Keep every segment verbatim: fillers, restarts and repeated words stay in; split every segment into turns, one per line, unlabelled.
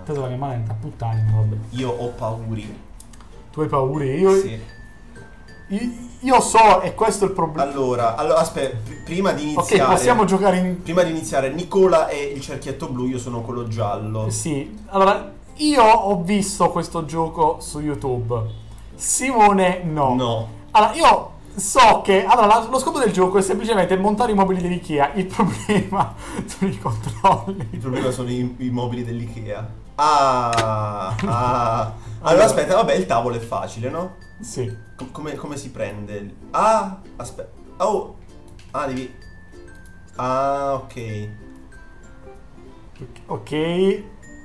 atteso la mia manetta, puttani, vabbè.
Io ho pauri.
Tu hai paura? Io...
Sì.
Io, io so, e questo è il problema.
Allora, allora aspetta, prima di iniziare...
Ok, possiamo giocare in...
Prima di iniziare, Nicola è il cerchietto blu, io sono quello giallo.
Sì, allora, io ho visto questo gioco su YouTube. Simone no.
No.
Allora, io so che... Allora, lo scopo del gioco è semplicemente montare i mobili dell'Ikea. Il problema sono i controlli.
Il problema sono i, i mobili dell'Ikea. Ah, ah. Allora, aspetta, vabbè, il tavolo è facile, no?
Sì.
Com- come, come si prende? Ah, aspetta. Oh. Ah, devi... Ah, ok.
Ok.
Eh.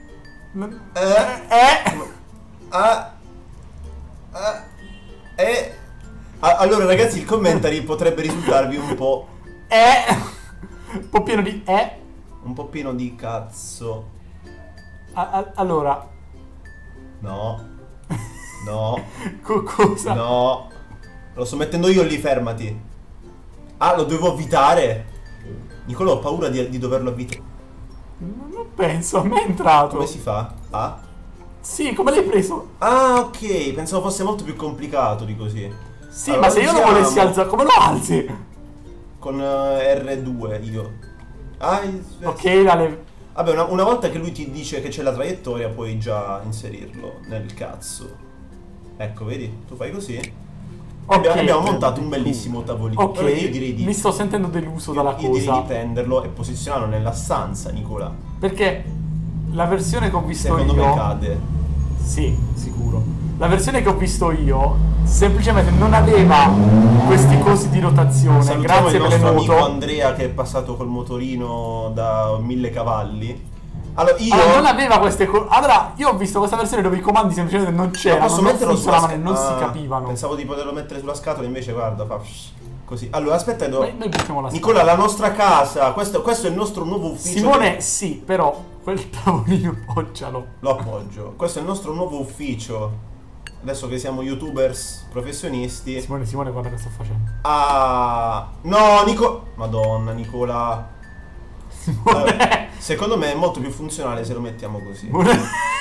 Eh.
Ah. Ah. Eh. Ah, allora, ragazzi, il commentary potrebbe risultarvi un po'...
Eh. Un po' pieno di... Eh.
Un po' pieno di cazzo.
A- a- allora...
No. No.
Co- cosa?
No. Lo sto mettendo io lì, fermati. Ah, lo devo avvitare? Nicola, ho paura di, di doverlo avvitare.
Non penso, a me è entrato.
Come si fa? Ah?
Sì, come l'hai preso?
Ah, ok. Pensavo fosse molto più complicato di così.
Sì,
Allora,
ma se io lo
usiamo-
volessi alzare, come lo alzi?
Con eh, R due io. Ah, il-
Ok, la lev-
Vabbè, una, una volta che lui ti dice che c'è la traiettoria, puoi già inserirlo nel cazzo. Ecco, vedi? Tu fai così.
Ok.
Abbiamo, abbiamo montato un bellissimo tavolino.
Ok,
Però io direi di...
mi sto sentendo deluso
io,
dalla
io direi
cosa.
di prenderlo e posizionarlo nella stanza, Nicola.
Perché la versione che ho visto
Secondo
io...
me cade.
Sì, sicuro. La versione che ho visto io semplicemente non aveva questi cosi di rotazione.
Salutiamo
Grazie
il
per le
nostro amico
moto.
Andrea che è passato col motorino da mille cavalli. Allora io...
Allora, non aveva queste cose. Allora, io ho visto questa versione dove i comandi semplicemente non
Ma
c'erano,
posso
non
metterlo sulla
funzionavano e non
scatola?
si capivano.
Pensavo di poterlo mettere sulla scatola, invece guarda, fa così. Allora, aspetta, devo...
Noi, noi buttiamo la
Nicola, la nostra casa, questo, questo è il nostro nuovo ufficio.
Simone, sì, però quel tavolino appoggialo.
Lo appoggio. Questo è il nostro nuovo ufficio. Adesso che siamo youtubers professionisti.
Simone, Simone, guarda che sto facendo.
Ah, no, Nico... Madonna, Nicola.
Simone.
Eh, secondo me è molto più funzionale se lo mettiamo così.
Simone.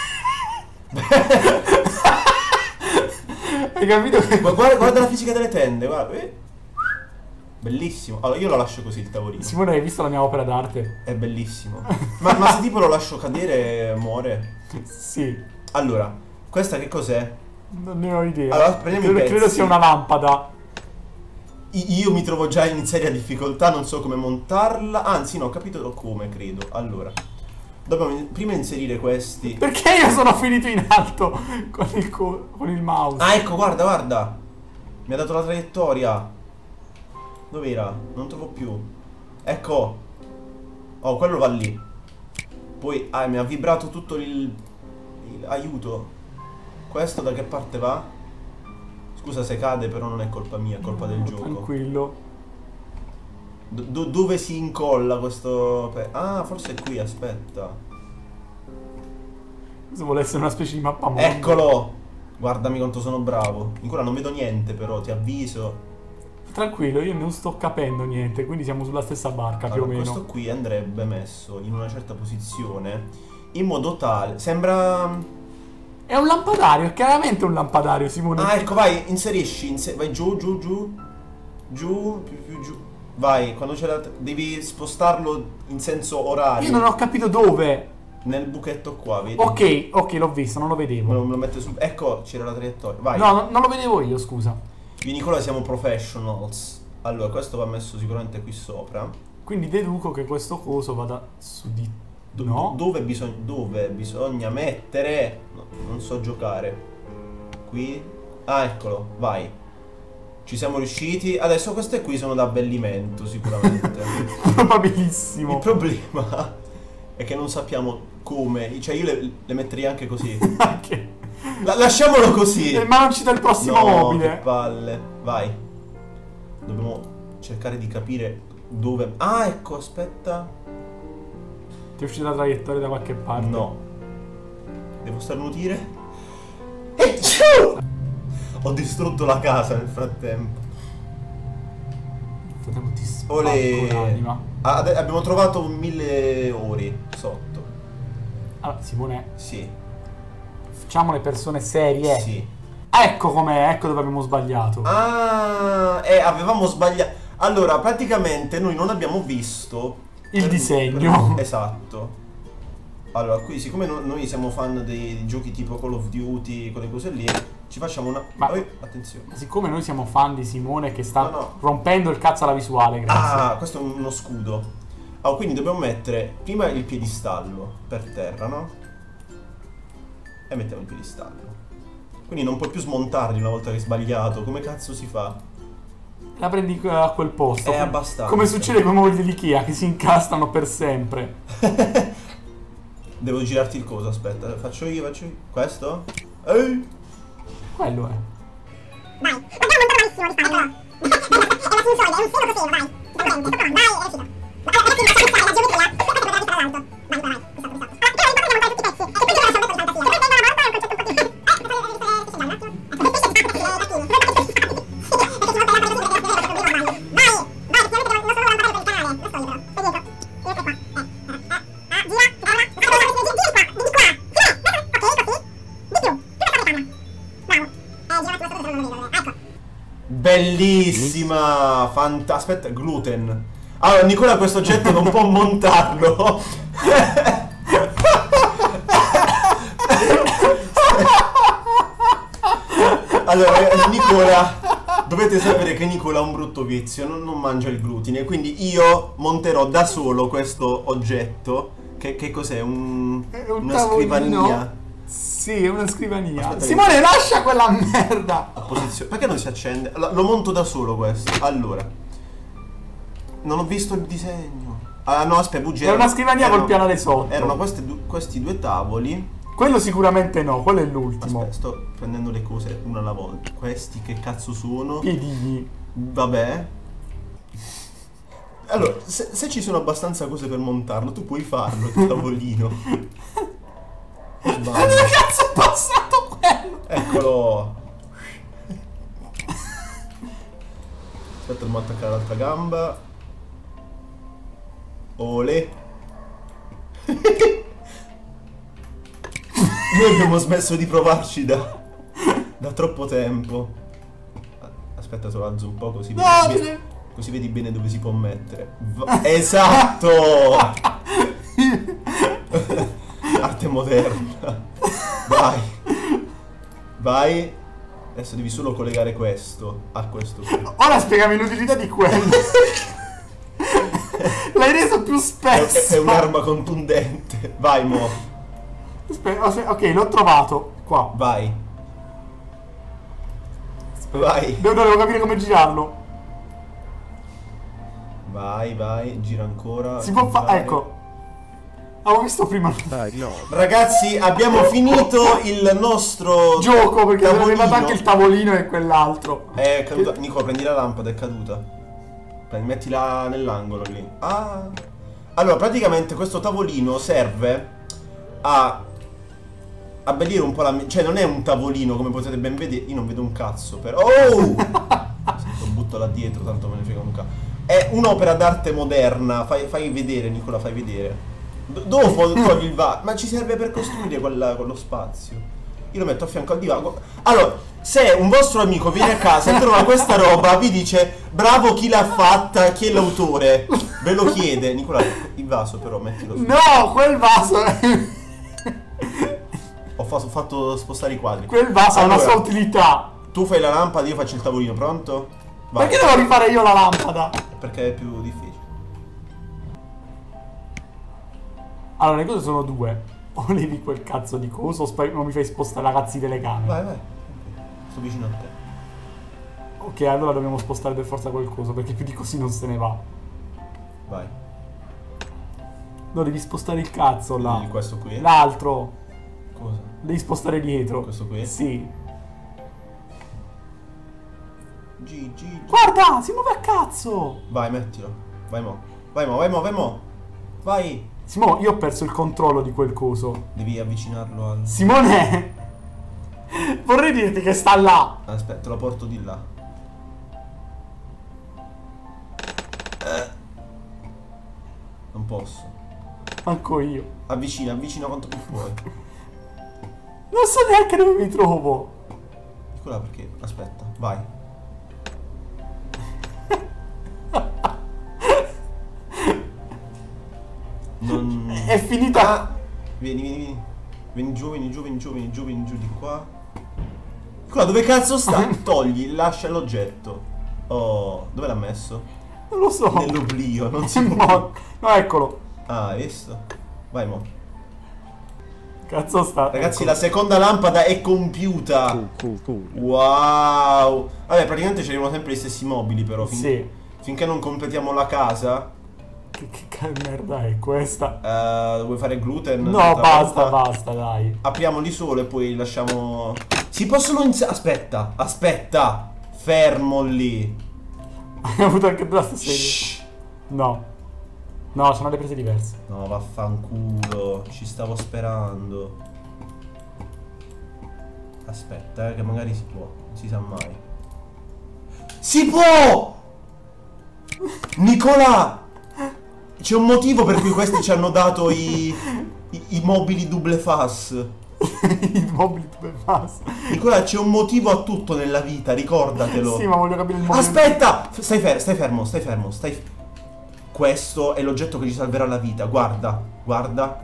Hai capito che...
Gu- Guarda, guarda la fisica delle tende, guarda. Eh. Bellissimo. Allora, io lo lascio così il tavolino.
Simone, hai visto la mia opera d'arte?
È bellissimo. Ma, ma se tipo lo lascio cadere, muore?
Sì.
Allora, questa che cos'è?
Non ne ho idea.
Allora, prendiamo i
credo,
pezzi.
credo sia una lampada.
I- Io mi trovo già in seria difficoltà, non so come montarla. Anzi, no, ho capito come, credo. Allora, dobbiamo in- prima inserire questi.
Perché io sono finito in alto con il, co- con il mouse?
Ah, ecco, guarda, guarda. Mi ha dato la traiettoria. Dov'era? Non trovo più. Ecco. Oh, quello va lì. Poi, ah, mi ha vibrato tutto il... il aiuto. Questo da che parte va? Scusa se cade, però non è colpa mia, è colpa del
No,
gioco.
Tranquillo.
Do- do- dove si incolla questo... pe- Ah, forse è qui, aspetta.
Questo vuole essere una specie di mappa mondo.
Eccolo! Guardami quanto sono bravo. Ancora non vedo niente, però, ti avviso.
Tranquillo, io non sto capendo niente, quindi siamo sulla stessa barca più
Allora,
o meno.
questo qui andrebbe messo in una certa posizione, in modo tale... Sembra...
È un lampadario, è chiaramente un lampadario, Simone.
Ah, ecco, vai, inserisci, inse- vai giù, giù, giù, giù, più, più giù. Vai, quando c'è la... devi spostarlo in senso orario.
Io non ho capito dove.
Nel buchetto qua, vedi?
Ok, ok, l'ho visto, non lo
Me
vedevo.
lo, me lo mette su... Ecco, c'era la traiettoria. Vai.
No, no, non lo vedevo io, scusa.
Io e Nicola siamo professionals. Allora, questo va messo sicuramente qui sopra.
Quindi deduco che questo coso vada su di...
Do-
No?
Dove, bisogna, dove bisogna mettere... No, non so giocare. Qui. Ah, eccolo, vai. Ci siamo riusciti. Adesso queste qui sono da abbellimento, sicuramente.
Probabilissimo.
Il problema è che non sappiamo come. Cioè, io le, le metterei anche così.
Anche.
La- lasciamolo così.
Eh, ma non ci dà il prossimo
No,
mobile.
che palle. Vai. Dobbiamo cercare di capire dove... Ah, ecco, aspetta.
Ti è uscita la traiettoria da qualche parte?
No. Devo starnutire? E ciao! Ho distrutto la casa nel frattempo.
Fratello, ti spacco
Olè.
l'anima.
Ah, ade- abbiamo trovato mille ori sotto.
Allora, Simone,
Sì.
facciamo le persone serie.
Sì.
Ecco com'è, ecco dove abbiamo sbagliato.
Ah, eh, avevamo sbagliato. Allora, praticamente noi non abbiamo visto
Il
per-
disegno.
per- esatto. Allora, qui siccome no- noi siamo fan dei, di giochi tipo Call of Duty, quelle cose lì, ci facciamo una...
Ma-
Oh, attenzione.
Siccome noi siamo fan di Simone che sta
No, no.
rompendo il cazzo alla visuale, grazie.
Ah, questo è uno scudo. Ah, quindi dobbiamo mettere prima il piedistallo per terra, no? E mettiamo il piedistallo. Quindi non puoi più smontarli una volta che hai sbagliato. Come cazzo si fa?
La prendi a quel posto.
È abbastanza.
Come succede con i mobili dell'Ikea che si incastrano per sempre.
Devo girarti il coso, aspetta. Faccio io, faccio io. Questo? Ehi!
Quello è.
Vai, guardiamo un po' malissimo di fare, però. È una funzione, è un seno coseno, vai. Esattamente, sto provando, vai, è riuscito. Allora, ragazzi, facciamo fare la geometria. Questo potrebbe essere l'alto. Vai, vai, vai, questo, questo. Allora, però l'importante è montare tutti i pezzi. E poi giocare sempre per fantasia. Perché prendere una volta è un concetto un po' più... Eh, potete vedere se c'è un attimo. Ecco, queste specie di tattini. Perché ci monta la parte così, perché deve essere così normale. Vai, vai, perché non sono lampade per il canale. Lo sto io, però. Sei dietro. Dietro qua. Eh, eh, eh. Ah, gira, gira, gira. Gira, gira, gira, gira qua. Di qua. Gira. Ok, così. Di più. Più la telecamera. Bravo. Eh, gira un attimo sopra se non lo vedo. Ecco.
Bellissima! Fanta... Aspetta, gluten. Allora, Nicola questo oggetto non può montarlo. Allora, eh, Nicola, dovete sapere che Nicola ha un brutto vizio, non, non mangia il glutine, quindi io monterò da solo questo oggetto. Che, che cos'è? Un,
È un
una
tavolino.
scrivania?
Sì, è una scrivania.
Aspetta che-
Simone, lascia quella merda.
A posizione. Perché non si accende? Lo, lo monto da solo questo. Allora. Non ho visto il disegno. Ah no, aspetta, bugia.
È una scrivania col pianale sotto.
Erano queste du- questi due tavoli.
Quello sicuramente no, quello è l'ultimo.
Aspetta, sto prendendo le cose una alla volta. Questi che cazzo sono?
Piedini.
Vabbè. Allora, se, se ci sono abbastanza cose per montarlo, tu puoi farlo, il tavolino.
Ma
Sbaglio.
dove cazzo è passato quello?
Eccolo. Aspetta, dobbiamo attaccare l'altra gamba. Ole. Noi abbiamo smesso di provarci da, da troppo tempo. Aspetta, te lo alzo un po' così
No,
vedi,
te
bene,
ne-
così vedi bene dove si può mettere. Va- esatto! Arte moderna. Vai. Vai. Adesso devi solo collegare questo a questo qui.
Ora spiegami l'utilità di quello. L'hai reso più
È,
spesso.
è un'arma contundente. Vai, mo.
Aspe- aspe- ok, l'ho trovato. Qua.
Vai. Vai.
Devo, devo capire come girarlo.
Vai, vai. Gira ancora.
Si può fare.
Girare.
Ecco. Avevo visto prima
Dai, no.
Ragazzi, abbiamo finito il nostro
gioco perché avevo
tavolino.
arrivato anche il tavolino e quell'altro.
È caduta. Nico, prendi la lampada, è caduta. Prendi, mettila nell'angolo lì. Ah. Allora, praticamente questo tavolino serve a abbellire un po' la... Cioè, non è un tavolino, come potete ben vedere. Io non vedo un cazzo, però... Oh! Lo butto là dietro, tanto me ne frega un cazzo. È un'opera d'arte moderna. Fai, fai vedere, Nicola, fai vedere. D- dopo togli il va. Ma ci serve per costruire quella- quello spazio. Io lo metto a fianco al divano. Allora, se un vostro amico viene a casa e trova questa roba, vi dice bravo chi l'ha fatta, chi è l'autore. Ve lo chiede. Nicola, il vaso però mettilo su.
No, quel vaso.
Ho fa- fatto spostare i quadri.
Quel vaso ha una
Allora,
sua utilità.
Tu fai la lampada, io faccio il tavolino, pronto? Vai.
Perché devo rifare io la lampada?
Perché è più difficile.
Allora, le cose sono due. O levi quel cazzo di coso o spa- non mi fai spostare la cazzo di telecamera.
Vai, vai. Sto vicino a te.
Ok, allora dobbiamo spostare per forza quel coso perché più di così non se ne va.
Vai.
No, devi spostare il cazzo là.
Il- questo qui?
L'altro.
Cosa?
Devi spostare dietro.
Questo qui?
Sì.
G, G.
Guarda, si muove a cazzo.
Vai, mettilo. Vai mo. Vai mo, vai mo, vai mo. Vai.
Simone, io ho perso il controllo di quel coso.
Devi avvicinarlo al...
Simone, vorrei dirti che sta là.
Aspetta, te lo porto di là. Eh. Non posso.
Manco io.
Avvicina, avvicina quanto più puoi.
Non so neanche dove mi trovo.
Eccola perché. Aspetta, vai. Non...
È finita.
Ah, vieni, vieni, vieni. Vieni giù, vieni giù, vieni giù, vieni giù, vieni giù di qua. Qua dove cazzo sta? Togli, lascia l'oggetto. Oh, dove l'ha messo?
Non lo so.
Nell'oblio, non si può.
No, no, eccolo.
Ah, hai visto? Vai mo.
Cazzo sta.
Ragazzi,
ecco.
la seconda lampada è compiuta. Wow. Vabbè, praticamente c'erano sempre gli stessi mobili però. Fin...
Sì.
Finché non completiamo la casa.
Che, che, che merda è questa?
Uh, vuoi fare gluten?
No,
Tutta
basta,
volta?
basta, dai.
Apriamoli solo e poi lasciamo... Si possono ins... Aspetta, aspetta. Fermo lì.
Hai avuto anche due serie.
Shh.
No. No, sono le prese diverse.
No, vaffanculo. Ci stavo sperando. Aspetta, eh, che magari si può. Non si sa mai. Si può! Nicola! C'è un motivo per cui questi ci hanno dato i, i, i mobili double fast.
I mobili due fast.
Nicola, c'è un motivo a tutto nella vita, ricordatelo.
Sì, ma voglio capire il motivo.
Aspetta! Stai, fer stai fermo, stai fermo, stai... Questo è l'oggetto che ci salverà la vita. Guarda, guarda.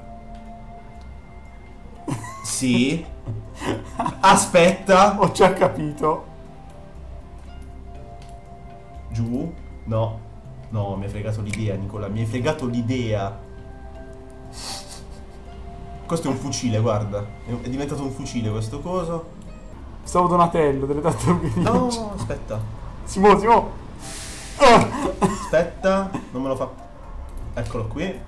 Sì. Aspetta.
Ho già capito.
Giù. No. No, mi hai fregato l'idea, Nicola. Mi hai fregato l'idea. Questo è un fucile, guarda. È diventato un fucile questo coso.
Stavo Donatello, delle tartarughe ninja.
No, aspetta.
Si muove, si muove. Oh.
Aspetta, non me lo fa. Eccolo qui.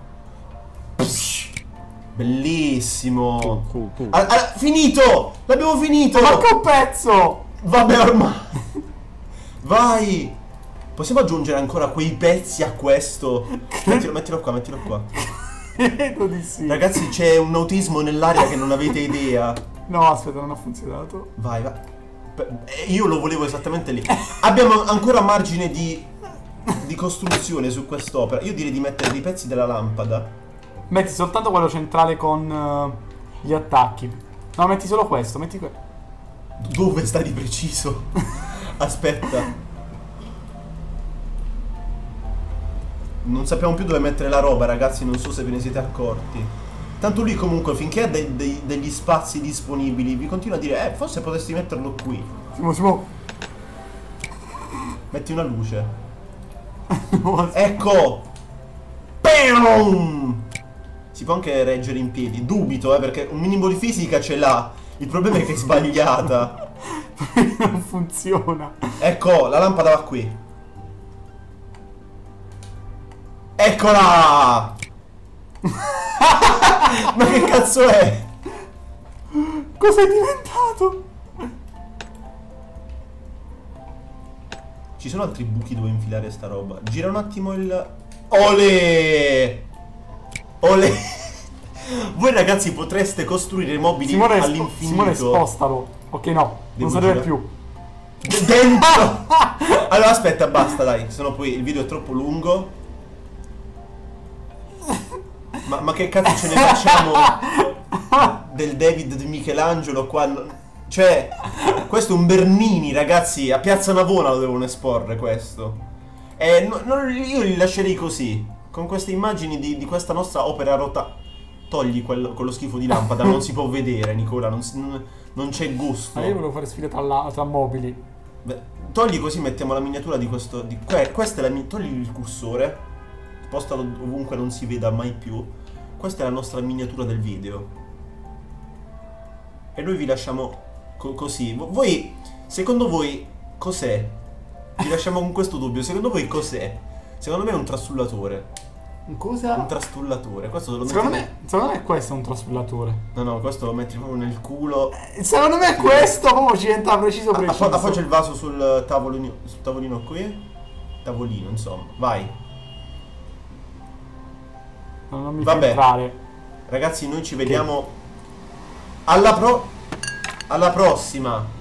Bellissimo. Ah, ah, finito! L'abbiamo finito!
Manca un pezzo!
Vabbè ormai. Vai. Possiamo aggiungere ancora quei pezzi a questo? Mettilo, mettilo qua, mettilo qua.
Credo di sì.
Ragazzi, c'è un autismo nell'aria che non avete idea.
No, aspetta, non ha funzionato.
Vai, vai. Io lo volevo esattamente lì. Abbiamo ancora margine di, di costruzione su quest'opera. Io direi di mettere dei pezzi della lampada.
Metti soltanto quello centrale con uh, gli attacchi. No, metti solo questo, metti questo.
Dove sta di preciso? Aspetta. Non sappiamo più dove mettere la roba, ragazzi, non so se ve ne siete accorti. Tanto lui comunque, finché ha de de degli spazi disponibili, vi continua a dire, eh, forse potresti metterlo qui.
Simo, Simo.
Metti una luce. Ecco! Bam! Si può anche reggere in piedi. Dubito, eh, perché un minimo di fisica ce l'ha. Il problema è che è sbagliata.
Non funziona.
Ecco, la lampada va qui. Eccola! Ma che cazzo è?
Cos'è diventato?
Ci sono altri buchi dove infilare sta roba. Gira un attimo il... Olè! Olè! Voi ragazzi potreste costruire mobili
Simone,
all'infinito.
Simone, spostalo. Ok, no,
Devo
non serve
girare.
più.
D dentro! Allora aspetta, basta dai, sennò poi il video è troppo lungo. Ma, ma che cazzo ce ne facciamo del David di Michelangelo qua? Cioè, questo è un Bernini, ragazzi. A Piazza Navona lo devono esporre questo. E no, no, io li lascerei così, con queste immagini di, di questa nostra opera rota. Togli quello, quello schifo di lampada, non si può vedere, Nicola, non, non, non c'è gusto.
Ma io volevo fare sfide tra, la, tra mobili.
Beh, togli così mettiamo la miniatura di questo... Di, que, questa è la togli il cursore, spostalo ovunque non si veda mai più. Questa è la nostra miniatura del video. E noi vi lasciamo co così. Voi, secondo voi, cos'è? Vi lasciamo con questo dubbio. Secondo voi cos'è? Secondo me è un trastullatore.
Cosa?
Un trastullatore. Questo lo
Secondo
metti...
me, secondo me questo è un trasfullatore.
No, no, questo lo metti proprio nel culo.
Eh, secondo me questo proprio ci entra preciso preciso.
App appoggia il vaso sul tavolino, sul tavolino qui. Tavolino, insomma. Vai.
No, non mi
Vabbè.
fa entrare.
Ragazzi, noi ci vediamo alla pro... alla prossima.